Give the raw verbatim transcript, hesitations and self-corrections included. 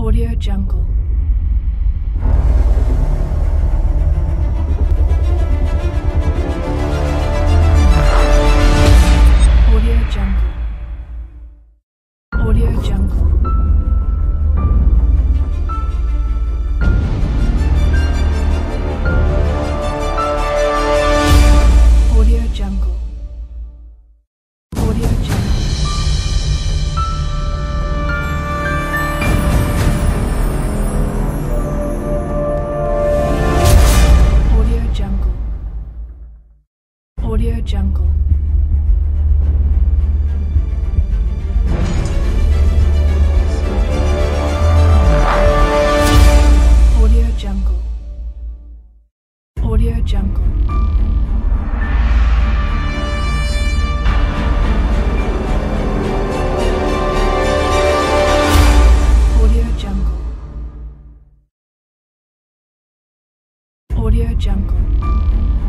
Audio Jungle. Audio Jungle. Audio Jungle. Audio Jungle. Audio Jungle. Audio Jungle. Audio Jungle. Audio Jungle. Audio Jungle. Audio Jungle.